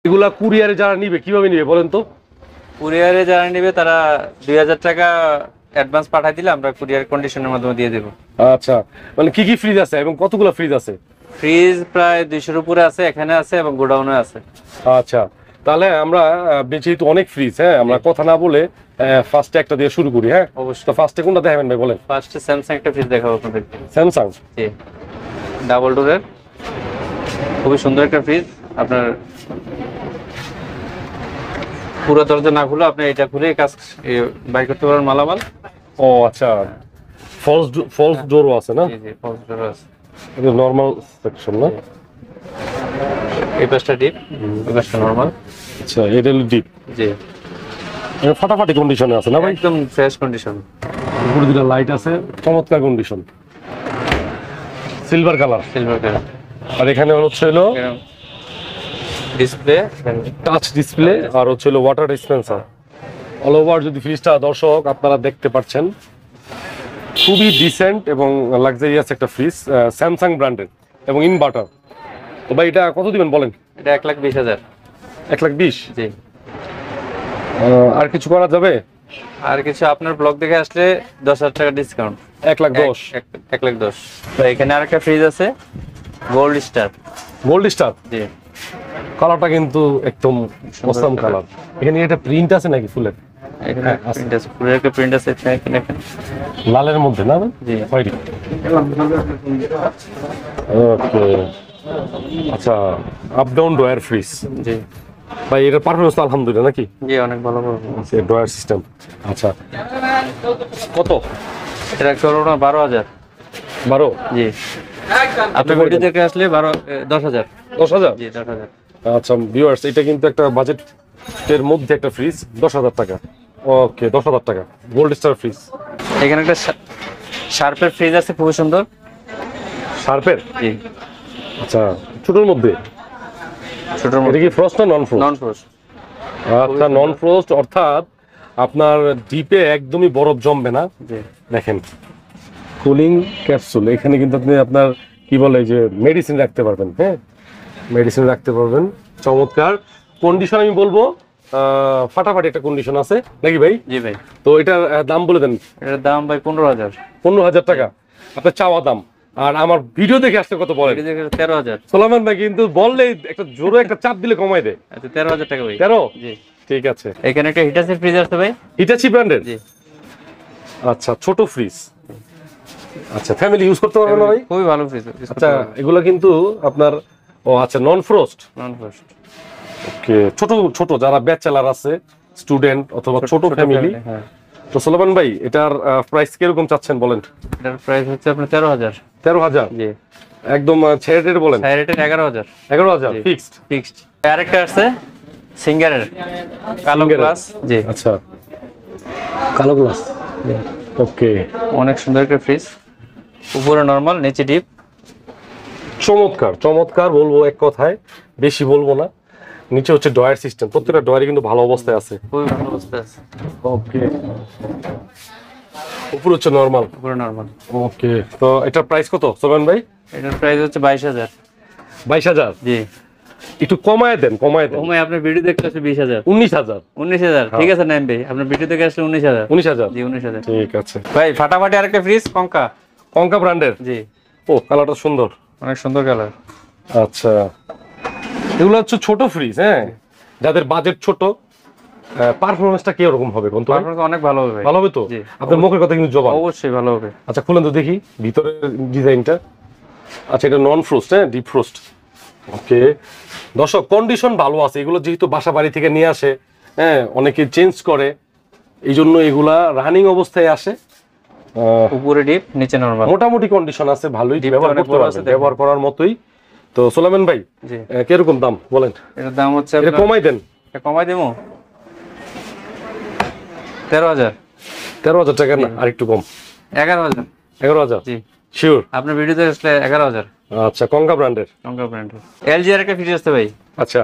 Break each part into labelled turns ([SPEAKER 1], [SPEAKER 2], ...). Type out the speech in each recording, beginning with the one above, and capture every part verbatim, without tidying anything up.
[SPEAKER 1] এগুলা কুরিয়ারে যারা নিবে কিভাবে নিবে বলেন তো?
[SPEAKER 2] কুরিয়ারে যারা নিবে তারা দুই হাজার টাকা অ্যাডভান্স পাঠিয়ে দিলে আমরা কুরিয়ার কন্ডিশনের মাধ্যমে দিয়ে দেব।
[SPEAKER 1] আচ্ছা, মানে কি কি ফ্রিজ আছে এবং কতগুলো ফ্রিজ আছে?
[SPEAKER 2] ফ্রিজ প্রায় দুইশোর উপরে আছে, এখানে আছে এবং গোডাউনে আছে।
[SPEAKER 1] আচ্ছা, তাহলে আমরা যেহেতু অনেক ফ্রিজ, হ্যাঁ আমরা কথা না বলে ফার্স্টে একটা দিয়ে শুরু করি। হ্যাঁ
[SPEAKER 2] অবশ্যই।
[SPEAKER 1] তো ফার্স্টে কোনটা দেখাবেন ভাই বলেন?
[SPEAKER 2] ফার্স্টে স্যামসাং একটা ফ্রিজ দেখাবো আপনাদেরকে।
[SPEAKER 1] স্যামসাং,
[SPEAKER 2] জি, ডাবল ডোরের খুবই সুন্দর একটা ফ্রিজ। আপনার পুরো দরজা না খুলে আপনি এটা খুলে কাজ বাই করতে পারেন মালামাল।
[SPEAKER 1] ও আচ্ছা, ফলস ফলস ডোরও আছে না?
[SPEAKER 2] জি জি, ফলস ডোর আছে।
[SPEAKER 1] এটা নরমাল সেকশন না?
[SPEAKER 2] এই পাশটা ডিপ, এই পাশটা নরমাল।
[SPEAKER 1] আচ্ছা, এটা হলো ডিপ।
[SPEAKER 2] জি,
[SPEAKER 1] এটা ফাটাফাটি কন্ডিশনে আছে না ভাই?
[SPEAKER 2] একদম ফ্রেশ কন্ডিশন।
[SPEAKER 1] উপরে দুটো লাইট আছে, চমৎকার condition, silver colour.
[SPEAKER 2] Silver colour.
[SPEAKER 1] আর এখানে হচ্ছে হলো
[SPEAKER 2] ডিসপ্লে,
[SPEAKER 1] টাচ ডিসপ্লে, আর হচ্ছে হলো ওয়াটার ডিসপেন্সার। অল ওভার যদি ফ্রিজটা দর্শক আপনারা দেখতে পাচ্ছেন, খুবই ডিসেন্ট এবং লাক্সারিয়াস একটা ফ্রিজ, স্যামসাং ব্র্যান্ডের এবং ইনভার্টার। তো ভাই এটা কত দিবেন বলেন?
[SPEAKER 2] এটা এক লাখ বিশ হাজার।
[SPEAKER 1] এক লাখ বিশ?
[SPEAKER 2] জি।
[SPEAKER 1] আর কিছু করা যাবে?
[SPEAKER 2] আর কিছু আপনার ব্লগ দেখে আসলে দশ হাজার টাকা ডিসকাউন্ট।
[SPEAKER 1] এক লাখ দশ?
[SPEAKER 2] এক লাখ দশ। তো এখানে আরেকটা ফ্রিজ আছে, গোল্ড স্টার।
[SPEAKER 1] Gold star?
[SPEAKER 2] জি।
[SPEAKER 1] কালারটা কিন্তু একদম অসাম কালার। এখানে একটা প্রিন্ট আছে নাকি ফুলের?
[SPEAKER 2] এখানে প্রিন্ট আছে, ফুলের একটা প্রিন্ট আছে এখানে এখানে
[SPEAKER 1] লালের মধ্যে না?
[SPEAKER 2] জি।
[SPEAKER 1] হোয়াইট। ওকে, আচ্ছা, আপ ডাউন ডয়ার ফ্রিজ।
[SPEAKER 2] জি
[SPEAKER 1] ভাই এটার পারফরম্যান্স তো আলহামদুলিল্লাহ নাকি?
[SPEAKER 2] জি, অনেক ভালো পারফরম্যান্স।
[SPEAKER 1] এই ডয়ার সিস্টেম। আচ্ছা, কত?
[SPEAKER 2] এটা করো না বারো হাজার।
[SPEAKER 1] বারো?
[SPEAKER 2] জি। আপনি ভিডিও দেখে আসলে বারো দশ হাজার।
[SPEAKER 1] দশ হাজার?
[SPEAKER 2] জি, দশ হাজার।
[SPEAKER 1] আচ্ছা ভিউয়ার্স, এটা কিন্তু একটা বাজেটের মধ্যে একটা ফ্রিজ, দশ হাজার টাকা। ওকে, দশ হাজার টাকা গোল্ড স্টার ফ্রিজ।
[SPEAKER 2] এখানে একটা শার্পের ফ্রিজ আছে, খুব সুন্দর।
[SPEAKER 1] শার্পের?
[SPEAKER 2] জি।
[SPEAKER 1] আচ্ছা, ছোটর মধ্যে?
[SPEAKER 2] ছোটর
[SPEAKER 1] এটা
[SPEAKER 2] মধ্যে।
[SPEAKER 1] কি ফ্রস্ট না নন ফ্রস্ট?
[SPEAKER 2] Non frost.
[SPEAKER 1] আচ্ছা, নন ফ্রস্ট, অর্থাৎ আপনার ডিপে একদমই বরফ জমবে না।
[SPEAKER 2] জি।
[SPEAKER 1] দেখেন কুলিং ক্যাপসুল, এখানে কিন্তু আপনি আপনার কি বলে যে মেডিসিন রাখতে পারবেন। হ্যাঁ, মেডিসিন রাখতে পারবেন। চমৎকার কন্ডিশন, আমি বলবো ফাটাফাটি একটা কন্ডিশন আছে নাকি ভাই?
[SPEAKER 2] জি ভাই।
[SPEAKER 1] তো এটার দাম বলে দেন।
[SPEAKER 2] এটার দাম ভাই পনেরো হাজার।
[SPEAKER 1] পনেরো হাজার টাকা আপনার চাওয়া দাম। আর আমার ভিডিও দেখে আসতে কত বলেন?
[SPEAKER 2] তেরো হাজার।
[SPEAKER 1] সোলামান ভাই কিন্তু বললে একটা জোরে একটা চাপ দিলে কমাই দেয়।
[SPEAKER 2] আচ্ছা, তেরো হাজার টাকা ভাই।
[SPEAKER 1] তেরো?
[SPEAKER 2] জি।
[SPEAKER 1] ঠিক আছে।
[SPEAKER 2] এখানে একটা হিটাচি ফ্রিজ আছে ভাই।
[SPEAKER 1] হিটাচি ব্র্যান্ডের?
[SPEAKER 2] জি।
[SPEAKER 1] আচ্ছা, ছোট ফ্রিজ। আচ্ছা, ফ্যামিলি ইউজ করতে পারবে না ভাই?
[SPEAKER 2] খুবই ভালো ফ্রিজ।
[SPEAKER 1] আচ্ছা, এগুলো কিন্তু আপনার, ও আচ্ছা, নন ফ্রস্ট।
[SPEAKER 2] Non frost.
[SPEAKER 1] ওকে, ছোট ছোট যারা ব্যাচেলার আছে, স্টুডেন্ট অথবা ছোট ফ্যামিলি।
[SPEAKER 2] হ্যাঁ।
[SPEAKER 1] তো সোলামান ভাই এটার প্রাইস কিরকম চাচ্ছেন বলেন?
[SPEAKER 2] এটার প্রাইস হচ্ছে আপনার তেরো হাজার।
[SPEAKER 1] তেরো হাজার?
[SPEAKER 2] জি।
[SPEAKER 1] একদম ছেড়ে টেড়ে বলেন।
[SPEAKER 2] সাইড রেটের এগারো হাজার।
[SPEAKER 1] এগারো হাজার ফিক্সড?
[SPEAKER 2] ফিক্সড। আরেকটা আছে সিঙ্গারের, কালো
[SPEAKER 1] সিঙ্গারের?
[SPEAKER 2] গ্লাস। জি।
[SPEAKER 1] আচ্ছা, কালো গ্লাস। ওকে,
[SPEAKER 2] অনেক সুন্দর একটা ফ্রিজ, উপরে নরমাল, নিচে ডিপ।
[SPEAKER 1] চমৎকার চমৎকার বলবো এক কথায়, বেশি বলবো না। নিচে হচ্ছে ডয়ার সিস্টেম, প্রত্যেকটা ডয়ারই কিন্তু ভালো অবস্থায় আছে।
[SPEAKER 2] খুবই ভালো অবস্থায় আছে।
[SPEAKER 1] ওকে, উপরে হচ্ছে নরমাল।
[SPEAKER 2] উপরে নরমাল।
[SPEAKER 1] ওকে, তো এটার প্রাইস কত সোলামান ভাই?
[SPEAKER 2] এটার প্রাইস হচ্ছে বাইশ হাজার।
[SPEAKER 1] বাইশ হাজার?
[SPEAKER 2] জি।
[SPEAKER 1] একটু কমায় দেন, কমায় দেন।
[SPEAKER 2] ওমাই আপনার ভিডিও দেখতে আসলে বিশ হাজার।
[SPEAKER 1] উনিশ হাজার?
[SPEAKER 2] উনিশ হাজার ঠিক আছে নাইম ভাই, আপনার ভিডিও দেখে আসলে উনিশ হাজার।
[SPEAKER 1] উনিশ হাজার?
[SPEAKER 2] জি, উনিশ হাজার।
[SPEAKER 1] ঠিক আছে
[SPEAKER 2] ভাই ফাটাফাটি আরেকটা ফ্রিজ, কঙ্কা।
[SPEAKER 1] কঙ্কা ব্র্যান্ডের?
[SPEAKER 2] জি।
[SPEAKER 1] ও, কালারটা সুন্দর,
[SPEAKER 2] অনেক সুন্দর কালার।
[SPEAKER 1] আচ্ছা, এগুলো হচ্ছে ছোট ফ্রিজ, হ্যাঁ, যাদের বাজেট ছোট। পারফরম্যান্সটা কি রকম হবে কোন?
[SPEAKER 2] পারফরম্যান্স অনেক ভালো হবে।
[SPEAKER 1] ভালো হবে তো?
[SPEAKER 2] জি।
[SPEAKER 1] আপনার মুখের কথা কিন্তু জবাব।
[SPEAKER 2] অবশ্যই ভালো হবে।
[SPEAKER 1] আচ্ছা, খুলেন তো দেখি ভিতরের ডিজাইনটা। আচ্ছা, এটা নন ফ্রস্ট? হ্যাঁ, ডিপ ফ্রস্ট। ওকে, দর্শক কন্ডিশন ভালো আছে। এগুলো যেহেতু বাসা বাড়ি থেকে নিয়ে আসে, হ্যাঁ, অনেকে চেঞ্জ করে, এই জন্য এগুলা রানিং অবস্থায় আসে।
[SPEAKER 2] উপরে ডিপ, নিচে নরমাল,
[SPEAKER 1] মোটামুটি কন্ডিশন আছে, ভালোই ব্যবহার করতে পারবেন, ব্যবহার করার মতোই। তো সোলামান ভাই
[SPEAKER 2] জি,
[SPEAKER 1] কিরকম দাম বলেন?
[SPEAKER 2] এটার দাম হচ্ছে
[SPEAKER 1] এটা কমাই দেন।
[SPEAKER 2] এটা কমাই দেবো তেরো হাজার।
[SPEAKER 1] তেরো হাজার টাকা না, আর একটু কম?
[SPEAKER 2] এগারো হাজার।
[SPEAKER 1] এগারো হাজার?
[SPEAKER 2] জি
[SPEAKER 1] শিওর?
[SPEAKER 2] আপনার ভিডিওতে আসলে এগারো হাজার।
[SPEAKER 1] আচ্ছা, কঙ্কা ব্র্যান্ডের?
[SPEAKER 2] কঙ্কা ব্র্যান্ডের। এলজি এর একটা ফ্রিজ আছে ভাই।
[SPEAKER 1] আচ্ছা,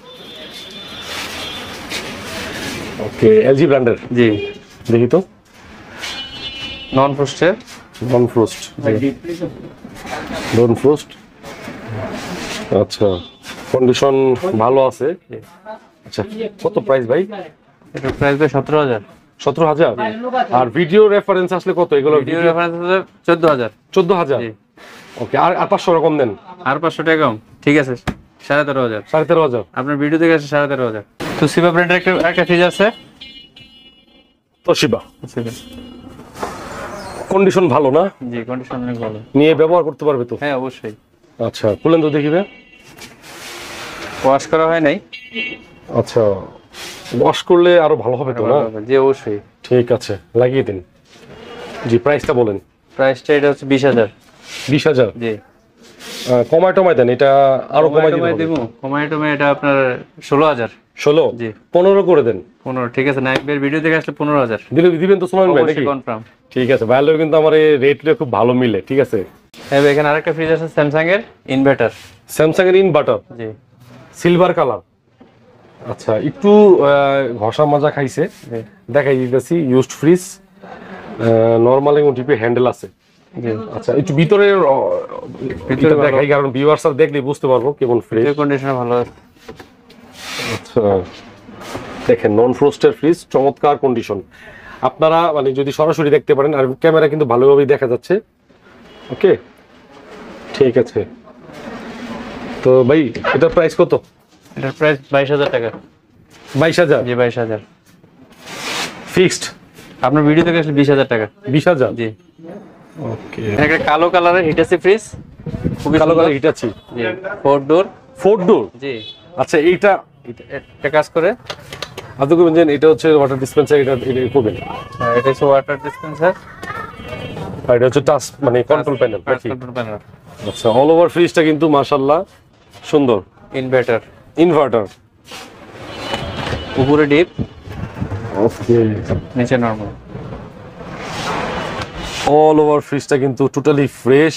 [SPEAKER 1] ওকে, এলজি ব্র্যান্ডের?
[SPEAKER 2] জি।
[SPEAKER 1] দেখি তো,
[SPEAKER 2] নন ফ্রস্টের।
[SPEAKER 1] Non frost? নন ফ্রস্ট, আচ্ছা। কন্ডিশন ভালো আছে। আচ্ছা, কত প্রাইস ভাই?
[SPEAKER 2] এটা প্রাইস ভাই সতেরো হাজার।
[SPEAKER 1] সতেরো হাজার। আর ভিডিও রেফারেন্স আসলে কত? এগুলো
[SPEAKER 2] ভিডিও রেফারেন্স আছে চোদ্দ হাজার।
[SPEAKER 1] চোদ্দ হাজার। ওকে, আর আর পাঁচশো টাকা কম দেন।
[SPEAKER 2] আর পাঁচশো টাকা কম, ঠিক আছে সাড়ে তেরো হাজার।
[SPEAKER 1] সাড়ে তেরো হাজার
[SPEAKER 2] আপনার ভিডিও থেকে আসে সাড়ে তেরো হাজার। তোশিবা ব্র্যান্ডের একটা একটা ফ্রিজ আছে।
[SPEAKER 1] তোশিবা কন্ডিশন ভালো না?
[SPEAKER 2] জি, কন্ডিশন অনেক ভালো।
[SPEAKER 1] নিয়ে ব্যবহার করতে পারবে তো?
[SPEAKER 2] হ্যাঁ অবশ্যই।
[SPEAKER 1] আচ্ছা, খুলেন তো দেখিবে।
[SPEAKER 2] ওয়াশ করা হয় নাই।
[SPEAKER 1] আচ্ছা, ওয়াশ করলে আরো ভালো হবে তো না?
[SPEAKER 2] জি অবশ্যই।
[SPEAKER 1] ঠিক আছে, লাগিয়ে দিন। জি, প্রাইসটা বলেন।
[SPEAKER 2] প্রাইসটা এটা হচ্ছে বিশ হাজার।
[SPEAKER 1] বিশ হাজার।
[SPEAKER 2] জি।
[SPEAKER 1] কমায় টমায় দেন, এটা আরো কমাই
[SPEAKER 2] দিব। কমায় টমায় এটা আপনার ষোলো হাজার।
[SPEAKER 1] ষোলো?
[SPEAKER 2] জি।
[SPEAKER 1] পনেরো করে দেন।
[SPEAKER 2] পনেরো, ঠিক আছে। নাইবের ভিডিও থেকে আসলে পনেরো হাজার
[SPEAKER 1] দিলে দিবেন তো সুমন ভাই নাকি?
[SPEAKER 2] কনফার্ম।
[SPEAKER 1] ঠিক আছে, ভাইলো কিন্তু আমার এই রেটটা খুব ভালো মিলে। ঠিক আছে।
[SPEAKER 2] হ্যাঁ, এখানে আরেকটা ফ্রিজ আছে স্যামসাং এর ইনভার্টার।
[SPEAKER 1] স্যামসাং এর ইনভার্টার।
[SPEAKER 2] জি।
[SPEAKER 1] Silver colour. আচ্ছা, একটু ঘষা মাজা খাইছে, দেখাই দিতেছি। ইউজড ফ্রিজ, নরমাল এবং টিপে হ্যান্ডেল আছে। আচ্ছা, একটু ভিতরে ভিতরে দেখাই, কারণ ভিউয়ার্সরা দেখলে বুঝতে পারবো কেমন ফ্রিজ।
[SPEAKER 2] কন্ডিশন ভালো আছে।
[SPEAKER 1] আচ্ছা, দেখেন নন ফ্রস্টের ফ্রিজ, চমৎকার কন্ডিশন। আপনারা মানে যদি সরাসরি দেখতে পারেন, আর ক্যামেরা কিন্তু ভালোভাবেই দেখা যাচ্ছে। ওকে, ঠিক আছে। তো ভাই, এটার প্রাইস কত?
[SPEAKER 2] এটার প্রাইস বাইশ হাজার টাকা।
[SPEAKER 1] বাইশ হাজার?
[SPEAKER 2] জি, বাইশ হাজার
[SPEAKER 1] ফিক্সড।
[SPEAKER 2] আপনার ভিডিও থেকে আসলে বিশ হাজার টাকা।
[SPEAKER 1] বিশ হাজার?
[SPEAKER 2] জি।
[SPEAKER 1] ওকে।
[SPEAKER 2] একটা কালো কালারের হিটাচি ফ্রিজ, খুবই
[SPEAKER 1] কালো কালার হিটাচি।
[SPEAKER 2] জি, ফোর ডোর।
[SPEAKER 1] Four door?
[SPEAKER 2] জি।
[SPEAKER 1] আচ্ছা, এইটা
[SPEAKER 2] এটা কাজ করে।
[SPEAKER 1] আপনি কইবেন যে এটা হচ্ছে ওয়াটার ডিসপেন্সার, এটা এটা কইবেন।
[SPEAKER 2] হ্যাঁ, এটা হচ্ছে ওয়াটার ডিসপেন্সার।
[SPEAKER 1] আর এটা হচ্ছে টাচ মানে কন্ট্রোল প্যানেল নাকি?
[SPEAKER 2] Control panel.
[SPEAKER 1] আচ্ছা, অল ওভার ফ্রিজটা কিন্তু মাশাআল্লাহ সুন্দর।
[SPEAKER 2] ইনভার্টার।
[SPEAKER 1] ইনভার্টার।
[SPEAKER 2] উপরে ডিপ,
[SPEAKER 1] ওকে,
[SPEAKER 2] নিচে নরমাল।
[SPEAKER 1] অল ওভার ফ্রিজটা কিন্তু টোটালি ফ্রেশ।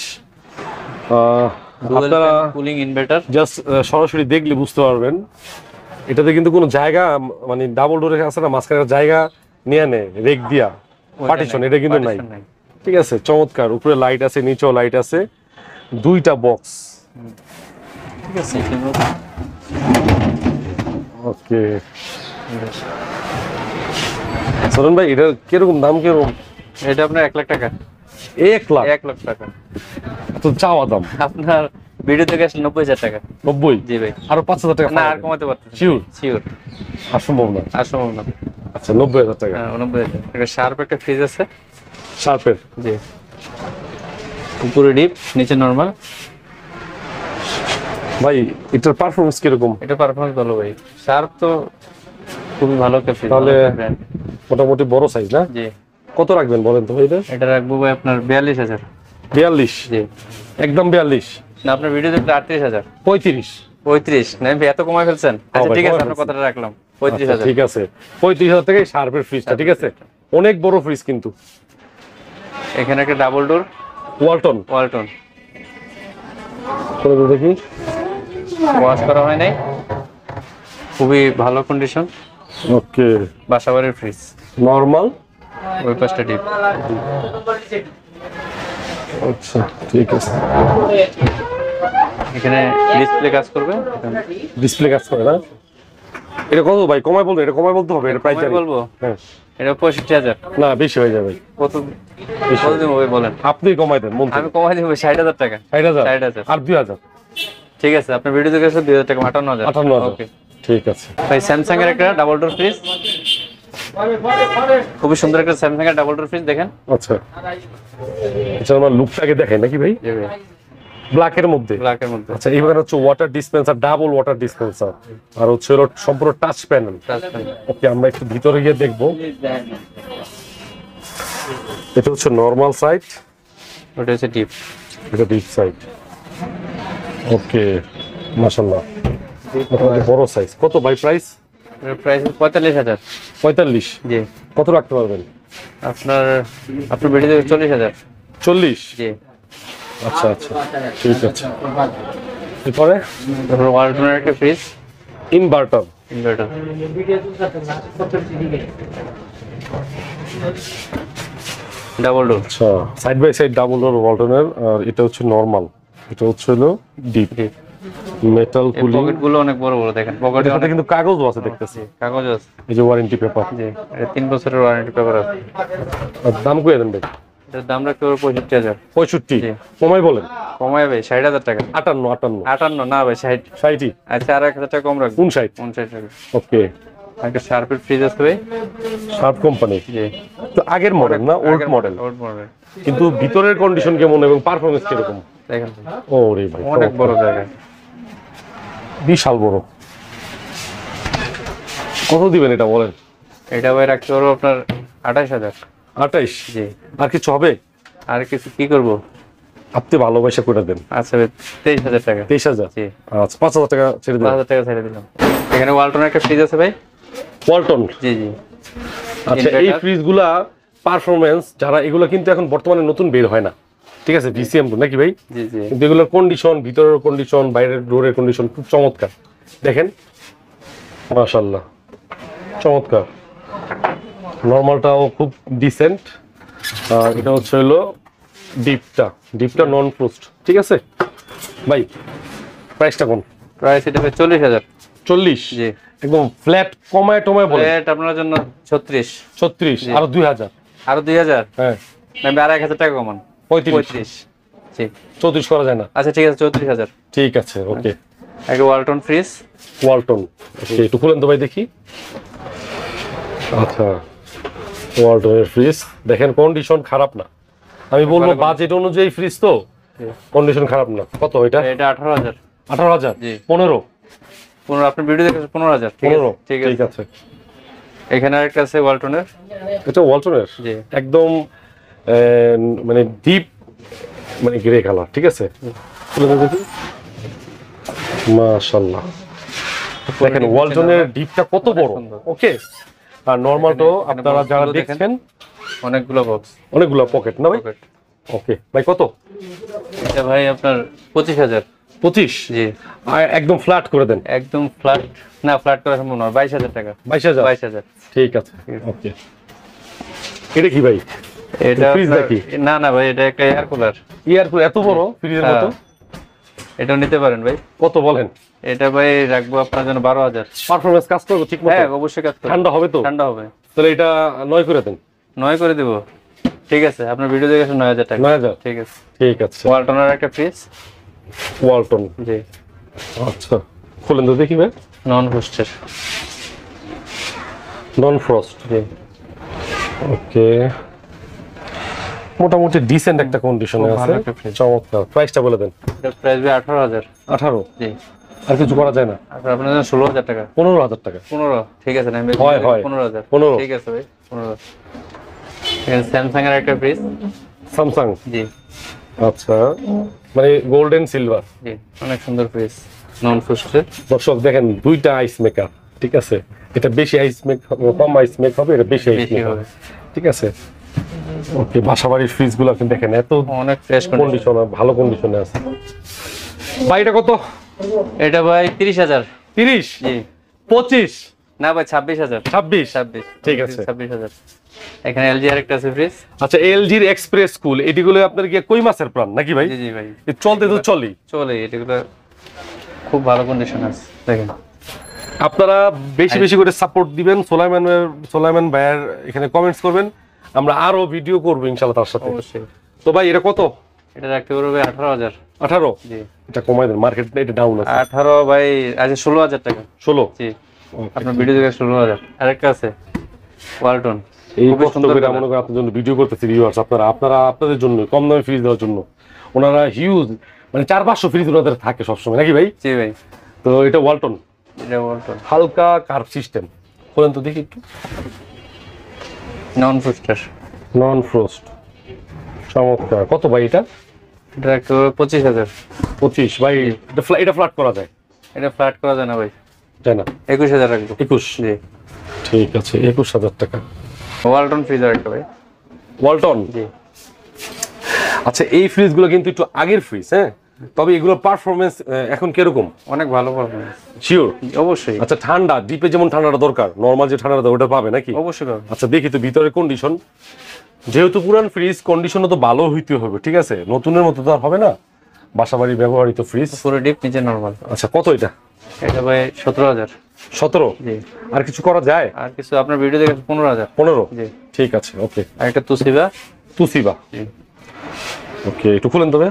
[SPEAKER 1] আপনারা
[SPEAKER 2] কুলিং ইনভার্টার।
[SPEAKER 1] জাস্ট সরাসরি দেখলে বুঝতে পারবেন। এটাতে কিন্তু কোনো জায়গা মানে ডাবল ডোরে আছে না, মাঝখানে জায়গা নিয়ে নেয় রেক দিয়া পার্টিশন, এটা কিন্তু নাই। ঠিক আছে, চমৎকার। উপরে লাইট আছে, নিচেও লাইট আছে, দুইটা বক্স।
[SPEAKER 2] ঠিক আছে।
[SPEAKER 1] ওকে, সরন ভাই, এটা কিরকম দাম? কিরকম?
[SPEAKER 2] এটা আপনার এক লাখ টাকা।
[SPEAKER 1] এক লাখ?
[SPEAKER 2] এক লাখ টাকা
[SPEAKER 1] তো চাওয়া দাম।
[SPEAKER 2] আপনার ভিডিও থেকে আসলে নব্বই হাজার টাকা।
[SPEAKER 1] নব্বই?
[SPEAKER 2] জি ভাই।
[SPEAKER 1] আরো পাঁচ হাজার টাকা
[SPEAKER 2] না, আর কমাতে পারতেন?
[SPEAKER 1] শিওর?
[SPEAKER 2] শিওর।
[SPEAKER 1] আর সম্ভব না?
[SPEAKER 2] আর সম্ভব না।
[SPEAKER 1] আচ্ছা, নব্বই হাজার টাকা।
[SPEAKER 2] হ্যাঁ, নব্বই হাজার টাকা। শার্প একটা ফ্রিজ আছে।
[SPEAKER 1] শার্পের?
[SPEAKER 2] জি। উপরে ডিপ, নিচে নরমাল।
[SPEAKER 1] ভাই, এটার পারফরম্যান্স কিরকম?
[SPEAKER 2] এটা পারফরম্যান্স ভালো ভাই। শার্প তো খুবই ভালো একটা ফ্রিজ।
[SPEAKER 1] তাহলে মোটামুটি বড় সাইজ না?
[SPEAKER 2] জি।
[SPEAKER 1] কত রাখবেন বলেন তো এটা?
[SPEAKER 2] এটা রাখবো ভাই আপনার বিয়াল্লিশ হাজার।
[SPEAKER 1] বিয়াল্লিশ?
[SPEAKER 2] জি।
[SPEAKER 1] একদম বিয়াল্লিশ?
[SPEAKER 2] না, আপনার ভিডিও দেখলে আটত্রিশ হাজার।
[SPEAKER 1] পঁয়ত্রিশ?
[SPEAKER 2] পঁয়ত্রিশ? না ভাই, এত কমায় ফেলছেন। আচ্ছা ঠিক আছে, আপনার কথাটা রাখলাম। পঁয়ত্রিশ হাজার।
[SPEAKER 1] ঠিক আছে, পঁয়ত্রিশ হাজার টাকায় শার্পের ফ্রিজটা। ঠিক আছে, অনেক বড় ফ্রিজ কিন্তু।
[SPEAKER 2] এখানে একটা ডাবল ডোর
[SPEAKER 1] ওয়ালটন।
[SPEAKER 2] ওয়ালটন।
[SPEAKER 1] করে দেখি।
[SPEAKER 2] ওয়াশ করা হয় নাই, খুবই ভালো কন্ডিশন।
[SPEAKER 1] ওকে,
[SPEAKER 2] বাসাবাড়ির ফ্রিজ।
[SPEAKER 1] নরমাল?
[SPEAKER 2] ওই পাশটা ডিপ।
[SPEAKER 1] আচ্ছা, ঠিক আছে।
[SPEAKER 2] এখানে ডিসপ্লে কাজ করবে।
[SPEAKER 1] ডিসপ্লে কাজ করে না? এটা কত ভাই? কমায় বলতে, এটা কমায় বলতে হবে। এটা প্রাইস জানি
[SPEAKER 2] বলবো?
[SPEAKER 1] হ্যাঁ।
[SPEAKER 2] এটা পঁয়ষট্টি হাজার।
[SPEAKER 1] না, বেশি হয়ে যাবে।
[SPEAKER 2] কত কত দিব ভাই বলেন?
[SPEAKER 1] আপনি কমাই দেন মন থেকে।
[SPEAKER 2] আমি কমাই দিব ষাট হাজার টাকা।
[SPEAKER 1] ষাট হাজার?
[SPEAKER 2] ষাট হাজার।
[SPEAKER 1] আর দুই হাজার?
[SPEAKER 2] ঠিক আছে, আপনার ভিডিও দেখে আসলে দুই হাজার টাকা, আটান্ন হাজার।
[SPEAKER 1] আটান্ন হাজার?
[SPEAKER 2] ওকে,
[SPEAKER 1] ঠিক আছে।
[SPEAKER 2] ভাই স্যামসাং এর একটা ডাবল ডোর ফ্রিজ, খুবই সুন্দর একটা স্যামসাং এর ডাবল ডোর ফ্রিজ দেখেন।
[SPEAKER 1] আচ্ছা, এটা আমার লুকটাকে দেখেন নাকি ভাই? ব্ল্যাকের মধ্যে?
[SPEAKER 2] ব্ল্যাকের মধ্যে।
[SPEAKER 1] আচ্ছা, এইবার হচ্ছে water dispenser, double water dispenser, আর হচ্ছে হলো সম্পূর্ণ টাচ প্যানেল। ওকে, আমরা একটু ভিতরে গিয়ে দেখবো। এটা হচ্ছে নরমাল সাইড,
[SPEAKER 2] ওটা হচ্ছে ডিপ।
[SPEAKER 1] এটা ডিপ সাইড। ওকে, মাশাআল্লাহ, বড় সাইজ। কত ভাই প্রাইস?
[SPEAKER 2] এর প্রাইস পঁয়তাল্লিশ হাজার।
[SPEAKER 1] পঁয়তাল্লিশ?
[SPEAKER 2] জি।
[SPEAKER 1] কত রাখতে পারবেন?
[SPEAKER 2] আপনার আপনার ভিডিও দেখে চল্লিশ হাজার।
[SPEAKER 1] চল্লিশ?
[SPEAKER 2] জি।
[SPEAKER 1] আচ্ছা আচ্ছা, ঠিক আছে। এরপরে
[SPEAKER 2] তারপর ওয়ালটনের একটা fridge,
[SPEAKER 1] inverter.
[SPEAKER 2] Inverter. Double door.
[SPEAKER 1] আচ্ছা, side by side double door ওয়ালটনের। আর এটা হচ্ছে নরমাল, এটা হচ্ছে হলো ডিপ। মেটাল
[SPEAKER 2] এই
[SPEAKER 1] কুলিং,
[SPEAKER 2] পকেট গুলো অনেক বড় বড় দেখেন, পকেটে
[SPEAKER 1] এটাতে কিন্তু কাগজও আছে দেখতেছি,
[SPEAKER 2] কাগজ আছে।
[SPEAKER 1] এই যে ওয়ারেন্টি পেপার।
[SPEAKER 2] জি, এটা তিন বছরের ওয়ারেন্টি পেপার আছে।
[SPEAKER 1] আর দাম কই দেন ভাই?
[SPEAKER 2] এটার দাম রাখতে পারবো পঁয়ষট্টি হাজার।
[SPEAKER 1] পঁয়ষট্টি?
[SPEAKER 2] জি।
[SPEAKER 1] কমাই বলেন।
[SPEAKER 2] কমায় ভাই ষাট হাজার টাকা।
[SPEAKER 1] আটান্ন আটান্ন
[SPEAKER 2] আটান্ন না ভাই, ষাট।
[SPEAKER 1] ষাটই?
[SPEAKER 2] আচ্ছা, আর এক হাজার টাকা কম রাখবো।
[SPEAKER 1] উনষাট?
[SPEAKER 2] উনষাট টাকা।
[SPEAKER 1] ওকে।
[SPEAKER 2] একটা শার্পের ফ্রিজ আছে ভাই।
[SPEAKER 1] Sharp company?
[SPEAKER 2] জি।
[SPEAKER 1] তো আগের মডেল না, ওল্ড মডেল?
[SPEAKER 2] Old model.
[SPEAKER 1] কিন্তু ভিতরের কন্ডিশন কেমন এবং পারফরম্যান্স কিরকম?
[SPEAKER 2] দেখেন
[SPEAKER 1] ও রে ভাই,
[SPEAKER 2] অনেক বড় জায়গা,
[SPEAKER 1] বিশাল বড়। কত দিবেন এটা বলেন?
[SPEAKER 2] এটা ভাই রাখতে পারবো আপনার আঠাশ হাজার।
[SPEAKER 1] আঠাইশ?
[SPEAKER 2] জি।
[SPEAKER 1] আর কিছু হবে?
[SPEAKER 2] আর কিছু কি করবো?
[SPEAKER 1] আপনি ভালোবাসা করে দেন।
[SPEAKER 2] আচ্ছা ভাই, তেইশ হাজার টাকা।
[SPEAKER 1] তেইশ হাজার?
[SPEAKER 2] জি।
[SPEAKER 1] আচ্ছা, পাঁচ হাজার টাকা ছেড়ে
[SPEAKER 2] পাঁচ
[SPEAKER 1] দেন।
[SPEAKER 2] হাজার টাকা ছেড়ে দিলাম। এখানে ওয়ালটনের একটা ফ্রিজ আছে ভাই।
[SPEAKER 1] ওয়ালটন?
[SPEAKER 2] জি জি।
[SPEAKER 1] আচ্ছা, এই
[SPEAKER 2] Inverter।
[SPEAKER 1] ফ্রিজগুলা পারফরম্যান্স যারা, এগুলো কিন্তু এখন বর্তমানে নতুন বের হয় না, ঠিক আছে, ভিসিএম তো নাকি ভাই?
[SPEAKER 2] জি জি।
[SPEAKER 1] কিন্তু এগুলোর কন্ডিশন, ভিতরের কন্ডিশন, বাইরের ডোরের কন্ডিশন খুব চমৎকার। দেখেন, মাশাআল্লাহ, চমৎকার। নর্মালটাও খুব ডিসেন্ট, আর এটা হচ্ছে হলো ডিপটা, ডিপটা নন ফ্রোস্ট, ঠিক আছে ভাই। প্রাইসটা কোন?
[SPEAKER 2] প্রাইস এটা ভাই চল্লিশ হাজার।
[SPEAKER 1] চল্লিশ?
[SPEAKER 2] জি।
[SPEAKER 1] একদম ফ্ল্যাট কমায় টমায় বলে?
[SPEAKER 2] এটা আপনার জন্য ছত্রিশ।
[SPEAKER 1] ছত্রিশ? আরো দুই হাজার?
[SPEAKER 2] আরো দুই হাজার?
[SPEAKER 1] হ্যাঁ,
[SPEAKER 2] না আর এক হাজার টাকা কমান।
[SPEAKER 1] পঁয়ত্রিশ?
[SPEAKER 2] পঁয়ত্রিশ। জি।
[SPEAKER 1] চৌত্রিশ করা যায় না?
[SPEAKER 2] আচ্ছা ঠিক আছে, চৌত্রিশ হাজার।
[SPEAKER 1] ঠিক আছে, ওকে।
[SPEAKER 2] একটা ওয়ালটন ফ্রিজ।
[SPEAKER 1] ওয়ালটন, ওকে, একটু খুলেন তো ভাই দেখি। আচ্ছা, ওয়ালটনের ফ্রিজ দেখেন, কন্ডিশন খারাপ না, আমি বলবো বাজেট অনুযায়ী ফ্রিজ তো, কন্ডিশন খারাপ না। কত এটা?
[SPEAKER 2] এটা আঠারো হাজার।
[SPEAKER 1] আঠারো হাজার?
[SPEAKER 2] জি।
[SPEAKER 1] পনেরো?
[SPEAKER 2] পনেরো, আপনার ভিডিও দেখেছেন পনেরো হাজার।
[SPEAKER 1] পনেরো?
[SPEAKER 2] ঠিক
[SPEAKER 1] ঠিক
[SPEAKER 2] আছে।
[SPEAKER 1] আছে।
[SPEAKER 2] এখানে আরেকটা আছে ওয়ালটনের।
[SPEAKER 1] এটা ওয়ালটনের?
[SPEAKER 2] জি।
[SPEAKER 1] একদম আহ, মানে ডিপ, মানে গ্রে কালার, ঠিক আছে, খুলে দেন দেখি। মাশাআল্লাহ, দেখেন ওয়ালটনের ডিপটা কত বড়। ওকে। আর নরমালটাও আপনারা যারা দেখছেন,
[SPEAKER 2] অনেকগুলো বক্স,
[SPEAKER 1] অনেকগুলো পকেট না ভাই?
[SPEAKER 2] পকেট।
[SPEAKER 1] ওকে ভাই, কত?
[SPEAKER 2] এটা ভাই আপনার পঁচিশ হাজার।
[SPEAKER 1] পঁচিশ?
[SPEAKER 2] জি।
[SPEAKER 1] আর একদম ফ্ল্যাট করে দেন।
[SPEAKER 2] একদম ফ্ল্যাট না, ফ্ল্যাট করা সম্ভব নয়। বাইশ হাজার টাকা।
[SPEAKER 1] বাইশ হাজার?
[SPEAKER 2] বাইশ হাজার।
[SPEAKER 1] ঠিক আছে, ওকে। এটা কি ভাই?
[SPEAKER 2] এটা
[SPEAKER 1] ফ্রিজ
[SPEAKER 2] আপনার-
[SPEAKER 1] নাকি?
[SPEAKER 2] না না ভাই, এটা একটা এয়ার কুলার।
[SPEAKER 1] ইয়ার এত বড় ফ্রিজের মতো?
[SPEAKER 2] এটাও নিতে পারেন ভাই।
[SPEAKER 1] কত বলেন?
[SPEAKER 2] এটা ভাই রাখবো আপনার জন্য বারো হাজার।
[SPEAKER 1] পারফরম্যান্স কাজ করবে ঠিক মতো?
[SPEAKER 2] হ্যাঁ অবশ্যই কাজ করবে।
[SPEAKER 1] ঠান্ডা হবে তো?
[SPEAKER 2] ঠান্ডা হবে।
[SPEAKER 1] তাহলে এটা নয় করে দেন।
[SPEAKER 2] নয় করে দেবো। ঠিক আছে, আপনার ভিডিও দেখে নয় হাজার টাকা।
[SPEAKER 1] নয় হাজার?
[SPEAKER 2] ঠিক আছে।
[SPEAKER 1] ঠিক আছে।
[SPEAKER 2] ওয়ালটনের একটা ফ্রিজ।
[SPEAKER 1] ওয়ালটন?
[SPEAKER 2] জি।
[SPEAKER 1] আচ্ছা, খুলেন তো দেখি ভাই।
[SPEAKER 2] নন হোস্টের।
[SPEAKER 1] নন ফ্রস্ট?
[SPEAKER 2] জি।
[SPEAKER 1] ওকে, মোটামুটি ডিসেন্ট একটা কন্ডিশনে
[SPEAKER 2] খুব
[SPEAKER 1] আছে,
[SPEAKER 2] ভালো একটা fridge।
[SPEAKER 1] চমৎকার। প্রাইসটা বলে দেন।
[SPEAKER 2] এটা প্রাইস ভাই আঠারো হাজার।
[SPEAKER 1] আঠারো?
[SPEAKER 2] জি।
[SPEAKER 1] আর কিছু করা যায় না?
[SPEAKER 2] আর আপনার জন্য ষোলো হাজার টাকা।
[SPEAKER 1] পনেরো হাজার টাকা?
[SPEAKER 2] পনেরো? ঠিক আছে না,
[SPEAKER 1] হয়, হয়।
[SPEAKER 2] পনেরো হাজার।
[SPEAKER 1] পনেরো?
[SPEAKER 2] ঠিক আছে ভাই, পনেরো। এখানে স্যামসাং এর একটা ফ্রিজ।
[SPEAKER 1] স্যামসাং?
[SPEAKER 2] জি।
[SPEAKER 1] আচ্ছা, মানে গোল্ডেন সিলভার?
[SPEAKER 2] জি, অনেক সুন্দর ফ্রিজ, নন ফ্রস্টের।
[SPEAKER 1] দর্শক দেখেন, দুইটা আইস মেকার, ঠিক আছে, এটা বেশি আইস মেক, কম আইস মেক হবে, এটা বেশি আইস
[SPEAKER 2] বেশি
[SPEAKER 1] মেক
[SPEAKER 2] হবে।
[SPEAKER 1] হবে, ঠিক আছে। ওকে, বাসাবাড়ির ফ্রিজ গুলো আপনি দেখেন এত
[SPEAKER 2] অনেক ফ্রেশ কন্ডিশন।
[SPEAKER 1] কন্ডিশন, ভালো কন্ডিশনে আছে। ভাই এটা কত?
[SPEAKER 2] এটা ভাই তিরিশ হাজার।
[SPEAKER 1] তিরিশ?
[SPEAKER 2] জি।
[SPEAKER 1] পঁচিশ?
[SPEAKER 2] না ভাই ছাব্বিশ হাজার।
[SPEAKER 1] ছাব্বিশ?
[SPEAKER 2] ছাব্বিশ।
[SPEAKER 1] ঠিক আছে।
[SPEAKER 2] ছাব্বিশ হাজার। এখানে এলজি আরেকটা আছে ফ্রিজ।
[SPEAKER 1] আচ্ছা, এলজির এক্সপ্রেস কুল, এটিগুলো আপনার কি কই মাছের প্রাণ নাকি ভাই?
[SPEAKER 2] জি জি ভাই,
[SPEAKER 1] এ চলতে তো চলেই।
[SPEAKER 2] চলে, এটাগুলো খুব ভালো কন্ডিশন আছে দেখেন।
[SPEAKER 1] আপনারা বেশি বেশি করে সাপোর্ট দিবেন, সোলাইমান সোলাইমান ভাইয়ের এখানে কমেন্টস করবেন, আমরা আরো ভিডিও করবো ইনশাআল্লাহ তার সাথে।
[SPEAKER 2] অবশ্যই।
[SPEAKER 1] তো ভাই এটা কত?
[SPEAKER 2] এটা রাখতে পারবে আঠারো হাজার।
[SPEAKER 1] আঠারো?
[SPEAKER 2] জি।
[SPEAKER 1] এটা কমাই দেন, মার্কেট এটা ডাউন আছে।
[SPEAKER 2] আঠারো ভাই, আচ্ছা ষোলো হাজার টাকা।
[SPEAKER 1] ষোলো?
[SPEAKER 2] জি। আপনার ভিডিও দেখে ষোলো হাজার। আরেকটা আছে ওয়ালটন।
[SPEAKER 1] এই
[SPEAKER 2] খুবই
[SPEAKER 1] কষ্ট
[SPEAKER 2] সুন্দর
[SPEAKER 1] করে
[SPEAKER 2] colour।
[SPEAKER 1] মনে করেন আপনার জন্য ভিডিও করতেছি ভিউয়ার্স, আপনারা আপনারা আপনাদের জন্য কম দামে ফ্রিজ দেওয়ার জন্য। ওনারা হিউজ, মানে চার পাঁচশো ফ্রিজ ওনাদের থাকে সবসময় নাকি ভাই?
[SPEAKER 2] জি ভাই।
[SPEAKER 1] তো এটা ওয়ালটন,
[SPEAKER 2] এটা ওয়ালটন
[SPEAKER 1] হালকা কার্ভ সিস্টেম। বলেন তো দেখি একটু।
[SPEAKER 2] নন ফ্রস্টার।
[SPEAKER 1] নন ফ্রোস্ট, চমৎকার। কত ভাই এটা?
[SPEAKER 2] এটা রাখতে পারবে পঁচিশ হাজার।
[SPEAKER 1] পঁচিশ? ভাই এটা ফ্লা- এটা ফ্ল্যাট করা যায়?
[SPEAKER 2] এটা ফ্ল্যাট করা যায় না ভাই,
[SPEAKER 1] যায় না?
[SPEAKER 2] একুশ হাজার রাখবো।
[SPEAKER 1] একুশ?
[SPEAKER 2] জি।
[SPEAKER 1] ঠিক আছে, একুশ হাজার টাকা।
[SPEAKER 2] ওয়ালটন ফ্রিজ আরেকটা ভাই।
[SPEAKER 1] ওয়ালটন?
[SPEAKER 2] জি।
[SPEAKER 1] আচ্ছা, এই ফ্রিজগুলো কিন্তু একটু আগের ফ্রিজ, হ্যাঁ, তবে এগুলোর পারফরমেন্স এখন কিরকম?
[SPEAKER 2] অনেক ভালো পারফরমেন্স।
[SPEAKER 1] শিওর?
[SPEAKER 2] অবশ্যই।
[SPEAKER 1] আচ্ছা, ঠান্ডা ডিপে যেমন ঠান্ডাটা দরকার, নরমাল যে ঠান্ডাটা ওটা পাবে নাকি?
[SPEAKER 2] অবশ্যই পাবে।
[SPEAKER 1] আচ্ছা, দেখি তো ভিতরে কন্ডিশন। যেহেতু পুরান ফ্রিজ, কন্ডিশনও তো ভালো হইতে হবে, ঠিক আছে, নতুনের মতো তো আর হবে না, বাসাবাড়ি ব্যবহৃত ফ্রিজ,
[SPEAKER 2] পুরো ডিপ, নিচে নরমাল।
[SPEAKER 1] আচ্ছা কত এটা?
[SPEAKER 2] এটা ভাই সতেরো হাজার।
[SPEAKER 1] সতেরো?
[SPEAKER 2] জি।
[SPEAKER 1] আর কিছু করা যায়?
[SPEAKER 2] আর কিছু আপনার ভিডিও দেখে পনেরো হাজার।
[SPEAKER 1] পনেরো?
[SPEAKER 2] জি।
[SPEAKER 1] ঠিক আছে, ওকে।
[SPEAKER 2] আর একটা তুসিবা।
[SPEAKER 1] তুসিবা,
[SPEAKER 2] জি।
[SPEAKER 1] ওকে, একটু খুলেন তবে।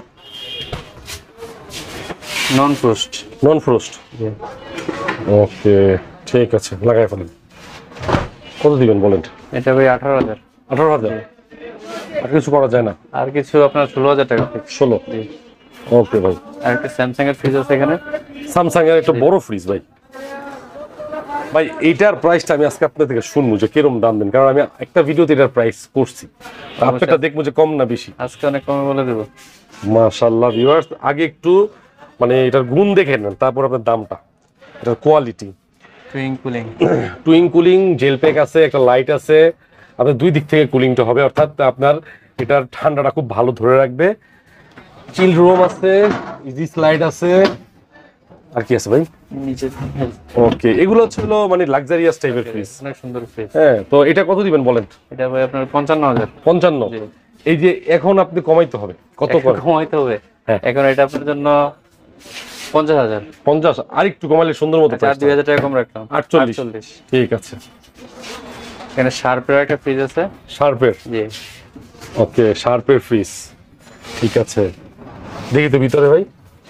[SPEAKER 2] নন ফ্রোস্ট।
[SPEAKER 1] নন ফ্রোস্ট,
[SPEAKER 2] জি।
[SPEAKER 1] ওকে, ঠিক আছে, লাগাই ফেলেন। কত দিবেন বলেন?
[SPEAKER 2] এটা ভাই আঠারো হাজার।
[SPEAKER 1] আঠারো হাজার? আর কিছু করা যায় না?
[SPEAKER 2] আর কিছু আপনার ষোলো হাজার টাকা।
[SPEAKER 1] ষোলো?
[SPEAKER 2] জি।
[SPEAKER 1] ওকে ভাই।
[SPEAKER 2] আর একটা স্যামসাং এর ফ্রিজ আছে এখানে।
[SPEAKER 1] স্যামসাং এর একটা বড় ফ্রিজ ভাই। ভাই এইটার প্রাইসটা আমি আজকে আপনার থেকে শুনবো যে কিরকম দাম দেন, কারণ আমি একটা ভিডিওতে এটার প্রাইস করছি, আপনারটা দেখবো যে কম না বেশি।
[SPEAKER 2] আজকে অনেক কমে বলে দেবো।
[SPEAKER 1] মাশাআল্লাহ ভিউয়ার্স, আগে একটু মানে এটার গুণ দেখে নেন, তারপর আপনার দামটা, এটার quality.
[SPEAKER 2] Twin cooling.
[SPEAKER 1] Twin cooling, gel pack আছে, একটা লাইট আছে, আপনার দুই দিক থেকে কুলিংটা হবে, অর্থাৎ আপনার এটার ঠান্ডাটা খুব ভালো ধরে রাখবে। চিল রুম আছে, ইজি স্লাইড আছে, আর কি আছে ভাই?
[SPEAKER 2] নিচে।
[SPEAKER 1] ওকে, এগুলো ছিল মানে লাক্সারিয়াস টাইপের ফ্রিজ।
[SPEAKER 2] অনেক সুন্দর ফ্রিজ।
[SPEAKER 1] হ্যাঁ, তো এটা কত দিবেন বলেন?
[SPEAKER 2] এটা ভাই আপনার পঞ্চান্ন হাজার।
[SPEAKER 1] পঞ্চান্ন?
[SPEAKER 2] জি।
[SPEAKER 1] এই যে এখন আপনি কমাইতে হবে, কত করে
[SPEAKER 2] কমাইতে হবে?
[SPEAKER 1] হ্যাঁ।
[SPEAKER 2] এখন এটা আপনার জন্য পঞ্চাশ হাজার।
[SPEAKER 1] পঞ্চাশ? আর একটু কমাইলে সুন্দর মতো।
[SPEAKER 2] চার দুই হাজার টাকা কম রাখলাম।
[SPEAKER 1] আটচল্লিশ?
[SPEAKER 2] চল্লিশ।
[SPEAKER 1] ঠিক আছে।
[SPEAKER 2] এখানে শার্পের একটা ফ্রিজ আছে।
[SPEAKER 1] শার্পের?
[SPEAKER 2] জি।
[SPEAKER 1] ওকে, শার্পের ফ্রিজ, ঠিক আছে। দেখি তো ভিতরে ভাই।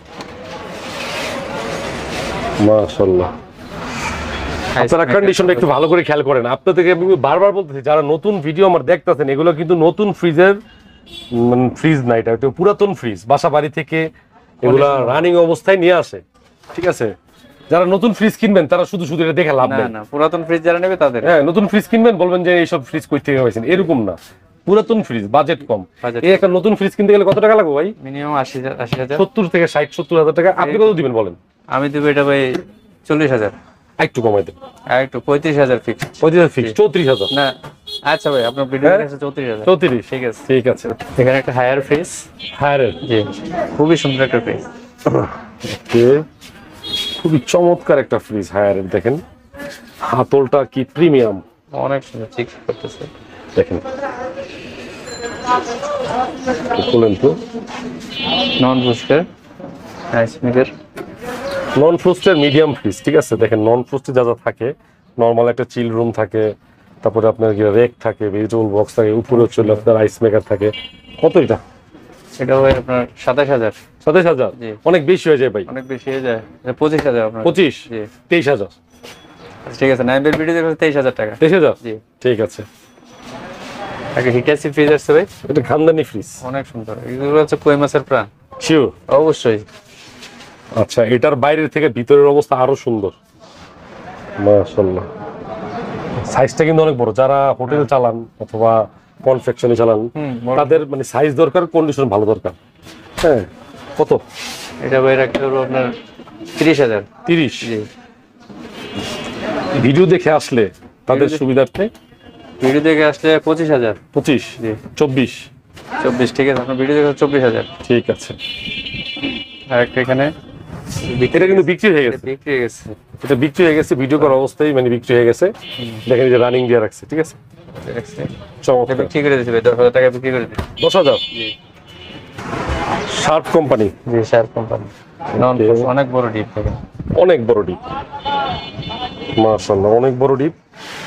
[SPEAKER 1] মাশাআল্লাহ, আপনারা কন্ডিশনটা একটু ভালো করে খেয়াল করেন। আপনাদেরকে আমি বারবার বলতেছি, যারা নতুন ভিডিও আমার দেখতেছেন, এগুলো কিন্তু নতুন ফ্রিজের ফ্রিজ না, এটা একটা পুরাতন ফ্রিজ, বাসা বাড়ি থেকে এগুলা রানিং অবস্থায় নিয়ে আসে, ঠিক আছে? যারা নতুন ফ্রিজ কিনবেন তারা শুধু শুধু এটা দেখে লাভ
[SPEAKER 2] না
[SPEAKER 1] নেই।
[SPEAKER 2] না, পুরাতন ফ্রিজ যারা নেবে তাদের।
[SPEAKER 1] হ্যাঁ, নতুন ফ্রিজ কিনবেন, বলবেন যে এইসব ফ্রিজ কই থেকে পাইছেন, এরকম না। পুরাতন ফ্রিজ, বাজেট কম।
[SPEAKER 2] Budget
[SPEAKER 1] এই একটা নতুন ফ্রিজ কিনতে গেলে কত টাকা লাগবে ভাই?
[SPEAKER 2] মিনিমাম আশি হাজার। আশি হাজার।
[SPEAKER 1] সত্তর থেকে ষাট সত্তর হাজার টাকা। আপনি কত দিবেন বলেন?
[SPEAKER 2] আমি দেবো এটা ভাই চল্লিশ হাজার।
[SPEAKER 1] একটু কমাই দেন।
[SPEAKER 2] আর একটু পঁয়ত্রিশ হাজার ফিক্স।
[SPEAKER 1] পঁয়ত্রিশ হাজার ফিক্স? চৌত্রিশ হাজার?
[SPEAKER 2] না, আচ্ছা ভাই আপনার ভিডিও
[SPEAKER 1] হ্যাঁ?
[SPEAKER 2] আছে চৌত্রিশ হাজার।
[SPEAKER 1] চৌত্রিশ?
[SPEAKER 2] ঠিক আছে।
[SPEAKER 1] ঠিক আছে।
[SPEAKER 2] এখানে একটা হায়ার ফ্রিজ।
[SPEAKER 1] হায়ার?
[SPEAKER 2] জি, খুবই সুন্দর একটা ফ্রিজ।
[SPEAKER 1] ওকে, খুবই চমৎকার একটা ফ্রিজ হায়ারের। দেখেন হাতলটা কি প্রিমিয়াম,
[SPEAKER 2] অনেক সুন্দর চিক করতেছে।
[SPEAKER 1] দেখেন খুলেন তো।
[SPEAKER 2] Non booster, rice maker.
[SPEAKER 1] Non ফ্রোস্টের মিডিয়াম ফ্রিজ, ঠিক আছে? দেখেন নন ফ্রোস্টে যা যা থাকে, নর্মাল একটা চিল রুম থাকে, তারপরে আপনার রেক থাকে, ভেজিটেবল বক্স থাকে, উপরে চলে আপনার আইস মেকার থাকে। কত এটা?
[SPEAKER 2] এটা ভাই আপনার সাতাশ হাজার।
[SPEAKER 1] সাতাশ হাজার?
[SPEAKER 2] জি।
[SPEAKER 1] অনেক বেশি হয়ে যায় ভাই।
[SPEAKER 2] অনেক বেশি হয়ে যায়। এটা পঁচিশ হাজার আপনার।
[SPEAKER 1] পঁচিশ?
[SPEAKER 2] জি।
[SPEAKER 1] তেইশ হাজার?
[SPEAKER 2] আচ্ছা, ঠিক আছে। নাইবের ভিডিও দেখলে তেইশ হাজার টাকা।
[SPEAKER 1] তেইশ হাজার?
[SPEAKER 2] জি।
[SPEAKER 1] ঠিক আছে।
[SPEAKER 2] একটা হিটাসি ফ্রিজ আসছে ভাই,
[SPEAKER 1] এটা খানদানি ফ্রিজ,
[SPEAKER 2] অনেক সুন্দর। এগুলো হচ্ছে কই মাছের প্রাণ।
[SPEAKER 1] শিওর?
[SPEAKER 2] অবশ্যই।
[SPEAKER 1] আচ্ছা, এটার বাইরের থেকে ভিতরের অবস্থা আরো সুন্দর, মাশাআল্লাহ। সাইজটা কিন্তু অনেক বড়। যারা হোটেল চালান অথবা কনফেকশনে চালান,
[SPEAKER 2] হুম, বড়।
[SPEAKER 1] তাদের মানে সাইজ দরকার, কন্ডিশন ভালো দরকার। হ্যাঁ, কত?
[SPEAKER 2] এটা ভাই রাখতে পারবো আপনার তিরিশ হাজার।
[SPEAKER 1] তিরিশ?
[SPEAKER 2] জি।
[SPEAKER 1] ভিডিও দেখে আসলে তাদের
[SPEAKER 2] ভিডিও-
[SPEAKER 1] সুবিধার্থে
[SPEAKER 2] ভিডিও দেখে আসলে পঁচিশ হাজার।
[SPEAKER 1] পঁচিশ?
[SPEAKER 2] জি।
[SPEAKER 1] চব্বিশ?
[SPEAKER 2] চব্বিশ, ঠিক আছে। আপনার ভিডিও দেখে চব্বিশ হাজার।
[SPEAKER 1] ঠিক আছে।
[SPEAKER 2] আর একটা এখানে
[SPEAKER 1] এটা কিন্তু বিক্রি হয়ে গেছে,
[SPEAKER 2] বিক্রি হয়ে গেছে।
[SPEAKER 1] এটা বিক্রি হয়ে গেছে, ভিডিও করা অবস্থায় মানে বিক্রি হয়ে গেছে। দেখেন এই যে রানিং দিয়ে রাখছে, ঠিক আছে?
[SPEAKER 2] দেখছি। এটা
[SPEAKER 1] চমৎকার।
[SPEAKER 2] বিক্রি করে দিয়েছে ভাই, দশ হাজার টাকা বিক্রি করে দিয়েছে।
[SPEAKER 1] দশ হাজার?
[SPEAKER 2] জি।
[SPEAKER 1] Sharp company?
[SPEAKER 2] জি, শার্প কোম্পানি। Non
[SPEAKER 1] Okay.
[SPEAKER 2] অনেক বড় ডিপ থাকে।
[SPEAKER 1] অনেক বড় ডিপ, মাশাআল্লাহ, অনেক বড় ডিপ।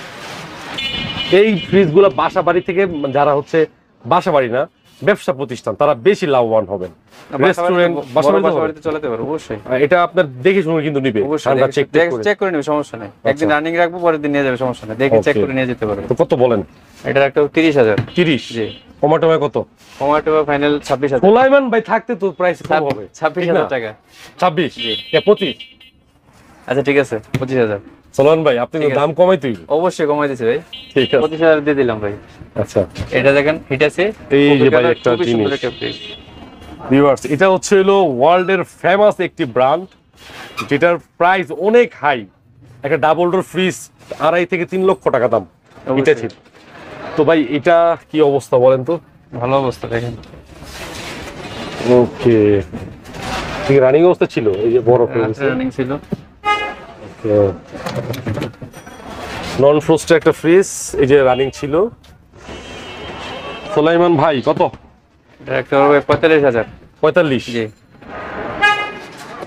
[SPEAKER 1] এই ফ্রিজগুলো বাসা বাড়ি থেকে, যারা হচ্ছে বাসা বাড়ি না ব্যবসা প্রতিষ্ঠান, তারা বেশি লাভবান হবেন। রেস্টুরেন্ট, বাসা
[SPEAKER 2] বাসা
[SPEAKER 1] বাড়িতে
[SPEAKER 2] বাড়িতে চালাতে পারবো অবশ্যই।
[SPEAKER 1] এটা আপনার দেখে শুনে কিন্তু নিবে, ঠান্ডা চেক করে।
[SPEAKER 2] চেক করে নিবে, সমস্যা নেই। একদিন রানিং রাখবো, পরের দিন নিয়ে যাবে, সমস্যা নেই। দেখে চেক
[SPEAKER 1] Okay.
[SPEAKER 2] করে নিয়ে যেতে পারবে।
[SPEAKER 1] তো কত বলেন?
[SPEAKER 2] এটা একটা তিরিশ হাজার।
[SPEAKER 1] তিরিশ?
[SPEAKER 2] জি।
[SPEAKER 1] টমেটোয় কত?
[SPEAKER 2] টমেটো ফাইনাল ছাব্বিশ হাজার।
[SPEAKER 1] সোলাইমান ভাই থাকতে তো প্রাইস কম হবে।
[SPEAKER 2] ছাব্বিশ
[SPEAKER 1] ঠিক না?
[SPEAKER 2] হাজার টাকা।
[SPEAKER 1] ছাব্বিশ?
[SPEAKER 2] জি।
[SPEAKER 1] এ পঁচিশ?
[SPEAKER 2] আচ্ছা, ঠিক আছে, পঁচিশ হাজার।
[SPEAKER 1] সোলাইমান ভাই আপনি তো
[SPEAKER 2] ঠিক আছে।
[SPEAKER 1] দাম কমাই তুই।
[SPEAKER 2] অবশ্যই কমাই দিছে ভাই,
[SPEAKER 1] ঠিক আছে,
[SPEAKER 2] পঁচিশ হাজার দিয়ে দিলাম ভাই।
[SPEAKER 1] আচ্ছা।
[SPEAKER 2] এটা দেখেন হিটাসি।
[SPEAKER 1] এই যে ভাই একটা জিনিস ভিউয়ার্স, এটা হচ্ছে হলো ওয়ার্ল্ডের ফেমাস একটি ব্র্যান্ড, যেটার প্রাইস অনেক হাই। একটা ডাবল ডোর ফ্রিজ আড়াই থেকে তিন লক্ষ টাকা দাম এটা ছিল। তো ভাই এটা কি অবস্থা বলেন তো?
[SPEAKER 2] ভালো অবস্থা দেখেন।
[SPEAKER 1] ওকে, ঠিক রানিং অবস্থা ছিল। এই যে বড় ফ্রিজ,
[SPEAKER 2] রানিং ছিল।
[SPEAKER 1] নন ফ্রোস্টের একটা ফ্রিজ, এই যে রানিং ছিল। সোলাইমান ভাই কত?
[SPEAKER 2] এটা একটা হবে পঁয়তাল্লিশ হাজার।
[SPEAKER 1] পঁয়তাল্লিশ?
[SPEAKER 2] জি।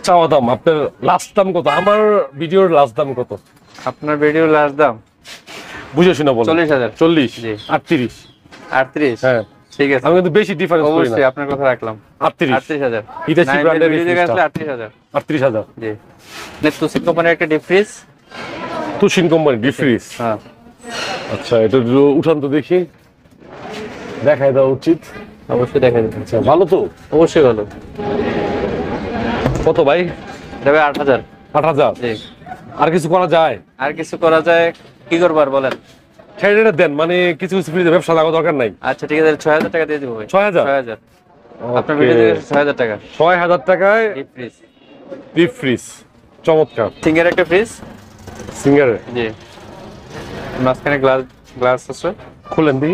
[SPEAKER 1] চাওয়া দাম আপনার লাস্ট দাম কত? আমার ভিডিওর লাস্ট দাম কত?
[SPEAKER 2] আপনার ভিডিও লাস্ট দাম
[SPEAKER 1] বুঝে শুনে বলেন।
[SPEAKER 2] চল্লিশ হাজার।
[SPEAKER 1] চল্লিশ,
[SPEAKER 2] জি।
[SPEAKER 1] আটত্রিশ।
[SPEAKER 2] আটত্রিশ।
[SPEAKER 1] হ্যাঁ
[SPEAKER 2] ঠিক আছে,
[SPEAKER 1] আমি কিন্তু বেশি ডিফারেন্স করি না।
[SPEAKER 2] অবশ্যই আপনার কথা রাখলাম।
[SPEAKER 1] আটত্রিশ,
[SPEAKER 2] আটত্রিশ হাজার।
[SPEAKER 1] হিটাচি ব্র্যান্ডের
[SPEAKER 2] ভিডিও দেখে
[SPEAKER 1] ফ্রিজটা
[SPEAKER 2] আসলে আটত্রিশ হাজার।
[SPEAKER 1] আটত্রিশ হাজার।
[SPEAKER 2] জি, তুসিন কোম্পানির একটা ডিপ ফ্রিজ।
[SPEAKER 1] তুশিন কোম্পানি ডিপ ফ্রিজ।
[SPEAKER 2] হ্যাঁ,
[SPEAKER 1] আচ্ছা এটা একটু উঠান তো দেখি, দেখাই দেওয়া উচিত।
[SPEAKER 2] অবশ্যই দেখা যাবে।
[SPEAKER 1] আচ্ছা ভালো তো?
[SPEAKER 2] অবশ্যই ভালো।
[SPEAKER 1] কত ভাই?
[SPEAKER 2] এটা ভাই আট হাজার।
[SPEAKER 1] আট হাজার।
[SPEAKER 2] জি।
[SPEAKER 1] আর কিছু করা যায়?
[SPEAKER 2] আর কিছু করা যায়, কি করবার বলেন?
[SPEAKER 1] ছেড়ে দেন, মানে কিছু কিছু ফ্রিজে ব্যবসা লাগা দরকার নাই।
[SPEAKER 2] আচ্ছা ঠিক আছে, ছয় হাজার টাকা দিয়ে দেবো ভাই।
[SPEAKER 1] ছয় হাজার?
[SPEAKER 2] ছয় হাজার। আপনার ভিডিও দেখে ছয় হাজার টাকা।
[SPEAKER 1] ছয় হাজার টাকায়
[SPEAKER 2] ডিপ ফ্রিজ।
[SPEAKER 1] ডিপ ফ্রিজ, চমৎকার।
[SPEAKER 2] সিঙ্গের একটা ফ্রিজ।
[SPEAKER 1] সিঙ্গারে
[SPEAKER 2] জি, মাঝখানে গ্লাস গ্লাস আছে।
[SPEAKER 1] খুলেন দিই।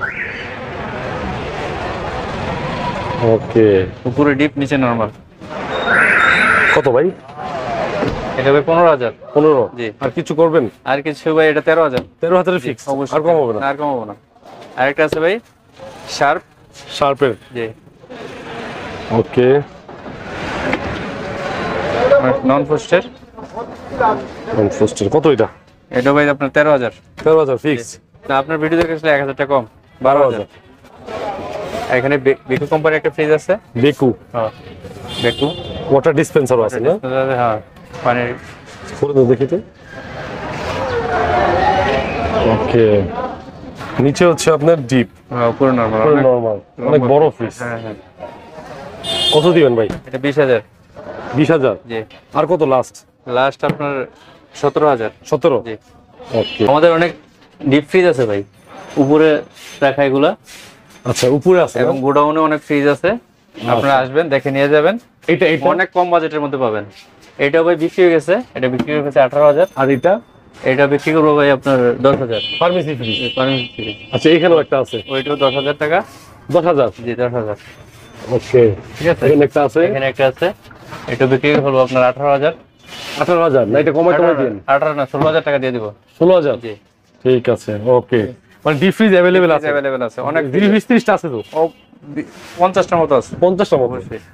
[SPEAKER 1] ওকে,
[SPEAKER 2] উপরে ডিপ, নিচে নরমাল।
[SPEAKER 1] কত ভাই?
[SPEAKER 2] এটা ভাই পনেরো হাজার।
[SPEAKER 1] পনেরো?
[SPEAKER 2] জি।
[SPEAKER 1] আর কিছু করবেন?
[SPEAKER 2] আর কিছু ভাই, এটা তেরো হাজার।
[SPEAKER 1] তেরো হাজারের ফিক্স?
[SPEAKER 2] অবশ্যই।
[SPEAKER 1] আর কম হবে না?
[SPEAKER 2] আর কম হবে না। আরেকটা আছে ভাই শার্প।
[SPEAKER 1] শার্পের?
[SPEAKER 2] জি।
[SPEAKER 1] ওকে,
[SPEAKER 2] নন ফোস্টের।
[SPEAKER 1] ফোস্টের কত এটা?
[SPEAKER 2] এটা ভাই আপনার তেরো হাজার।
[SPEAKER 1] তেরো হাজার ফিক্স?
[SPEAKER 2] না, আপনার ভিডিও দেখে আসলে এক হাজার টাকা কম, বারো হাজার। এখানে বেকু কোম্পানির একটা ফ্রিজ আছে।
[SPEAKER 1] বেকু?
[SPEAKER 2] হ্যাঁ, বেকু
[SPEAKER 1] ওয়াটার ডিসপেন্সারও আছে না?
[SPEAKER 2] হ্যাঁ, পানির।
[SPEAKER 1] করে দাও দেখি তো। ওকে, নিচে হচ্ছে আপনার ডিপ,
[SPEAKER 2] হ্যাঁ, পুরো নরমাল।
[SPEAKER 1] পুরো নরমাল, অনেক বড় ফ্রিজ।
[SPEAKER 2] হ্যাঁ হ্যাঁ।
[SPEAKER 1] কত দিবেন ভাই?
[SPEAKER 2] এটা বিশ হাজার।
[SPEAKER 1] বিশ হাজার?
[SPEAKER 2] জি।
[SPEAKER 1] আর কত লাস্ট?
[SPEAKER 2] লাস্ট আপনার সতেরো হাজার।
[SPEAKER 1] সতেরো?
[SPEAKER 2] জি।
[SPEAKER 1] ওকে,
[SPEAKER 2] আমাদের অনেক ডিপ ফ্রিজ আছে ভাই, উপরে রাখা এগুলা।
[SPEAKER 1] আচ্ছা উপরে আছে
[SPEAKER 2] এবং গোডাউনে অনেক ফ্রিজ আছে, আপনারা আসবেন দেখে নিয়ে যাবেন।
[SPEAKER 1] এটা এটা
[SPEAKER 2] অনেক কম বাজেটের মধ্যে পাবেন। এটা ভাই বিক্রি হয়ে গেছে, এটা বিক্রি হয়ে গেছে আঠারো হাজার।
[SPEAKER 1] আর এটা?
[SPEAKER 2] এটা বিক্রি করবো ভাই আপনার দশ হাজার।
[SPEAKER 1] Pharmacy fridge?
[SPEAKER 2] ফার্মেসি।
[SPEAKER 1] আচ্ছা এখানেও একটা আছে?
[SPEAKER 2] ওইটাও দশ হাজার টাকা।
[SPEAKER 1] দশ হাজার?
[SPEAKER 2] জি, দশ হাজার।
[SPEAKER 1] ওকে,
[SPEAKER 2] ঠিক আছে,
[SPEAKER 1] এখানে একটা আছে?
[SPEAKER 2] এখানে একটা আছে, এটা বিক্রি করবো আপনার আঠারো হাজার।
[SPEAKER 1] আঠারো হাজার? না এটা কমাই কমাই দিন।
[SPEAKER 2] আঠারো না, ষোলো হাজার টাকা দিয়ে দিব।
[SPEAKER 1] ষোলো হাজার?
[SPEAKER 2] জি।
[SPEAKER 1] ঠিক আছে, ওকে। মানে ডিপ ফ্রিজ অ্যাভেলেবেল আছে?
[SPEAKER 2] অ্যাভেলেবেল আছে, অনেক।
[SPEAKER 1] বিশ ত্রিশটা আছে তো?
[SPEAKER 2] ও পঞ্চাশটার মতো আছে।
[SPEAKER 1] পঞ্চাশটা মতো?